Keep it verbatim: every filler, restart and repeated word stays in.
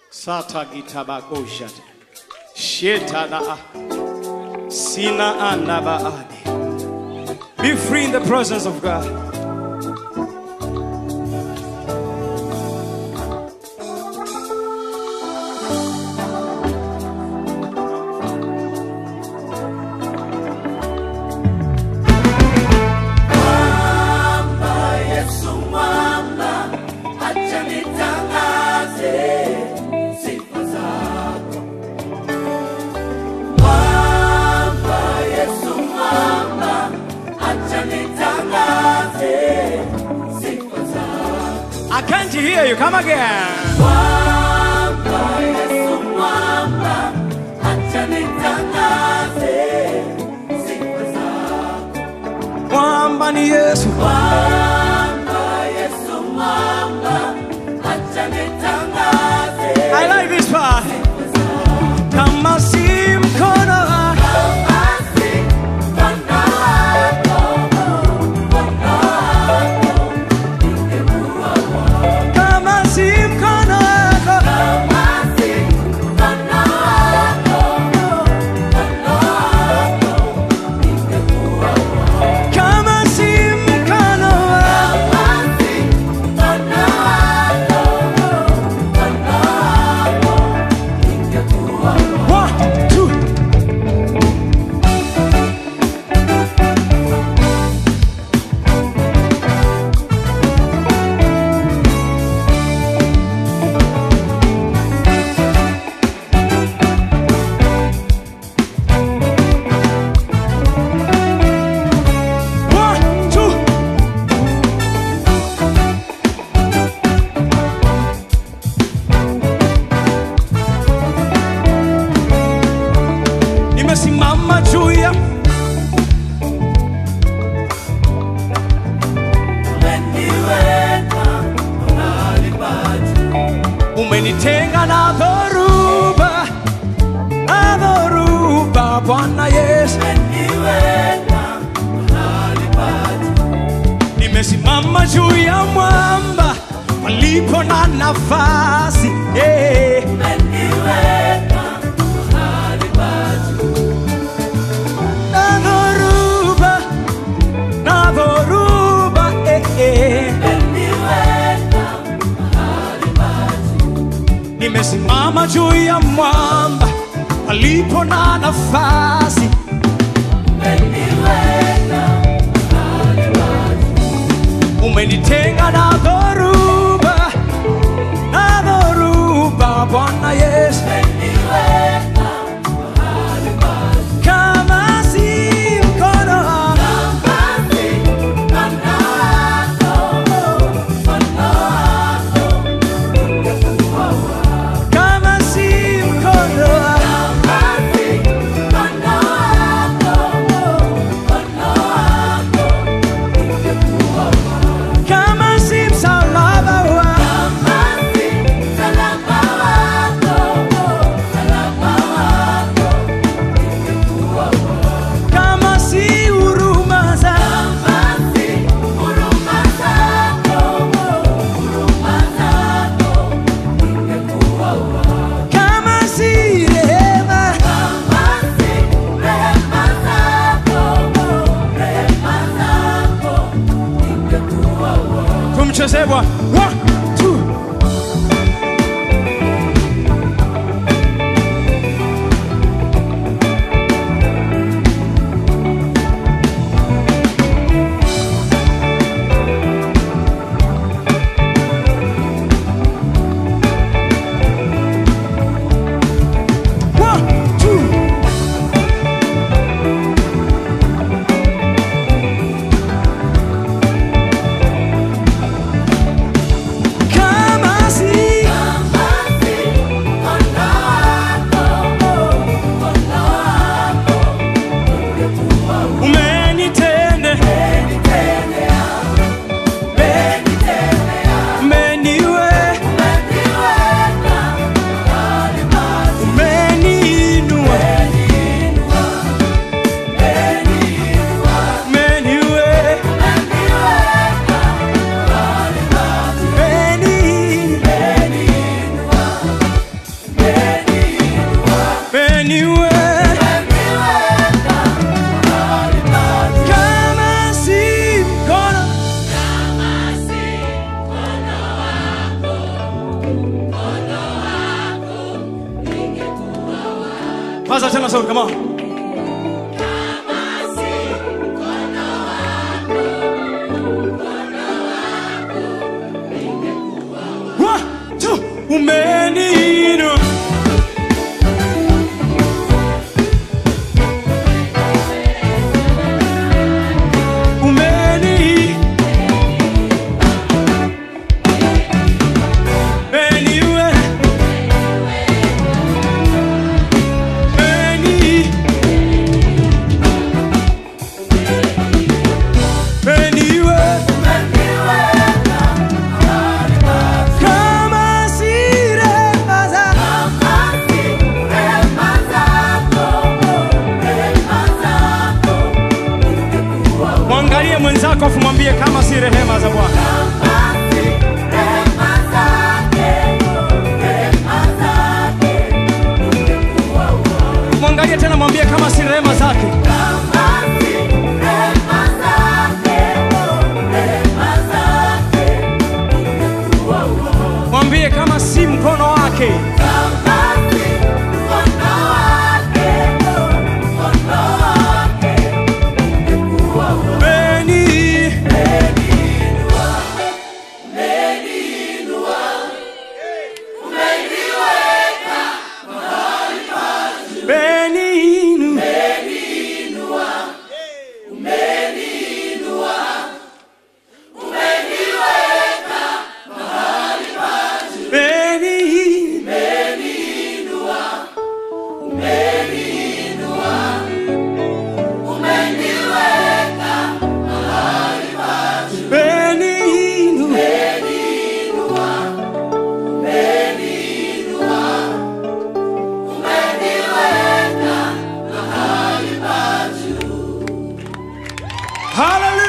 Sata gitabakoshat. Shetana. Sina anabaade. Be free in the presence of God. I can't hear you. Come again. Mwamba ni Yesu. I like this part. Kama si mkono nimesimama juu ya umenitenga na dhoruba, na dhoruba Bwana Yesu. Nimesimama juu ya mwamba palipo na nafasi, eh. Nimesimama juu ya mwamba palipo na nafasi, umenitenga na dhoruba, na dhoruba Bwana Yesu. Kama si mkono seems Paza tena sauti, come on. One, two, umeniinua. Mwangalie mwenzako afu mwambie kama si rehema za Bwana. Mwangalie tena mwambie kama si rehema zake. Mwambie kama si mkono wake. Hallelujah.